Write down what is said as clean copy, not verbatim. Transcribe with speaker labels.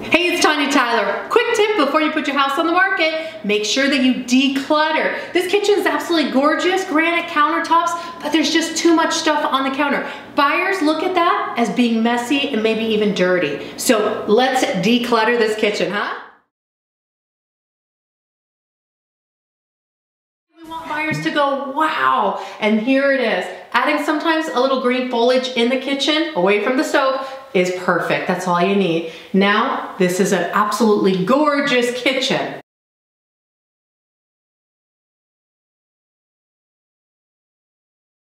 Speaker 1: Hey, it's Tanya Tyler. Quick tip before you put your house on the market, make sure that you declutter. This kitchen is absolutely gorgeous, granite countertops, but there's just too much stuff on the counter. Buyers look at that as being messy and maybe even dirty. So let's declutter this kitchen, huh? We want buyers to go, wow, and here it is. Adding sometimes a little green foliage in the kitchen, away from the stove, is perfect. That's all you need. Now, this is an absolutely gorgeous kitchen.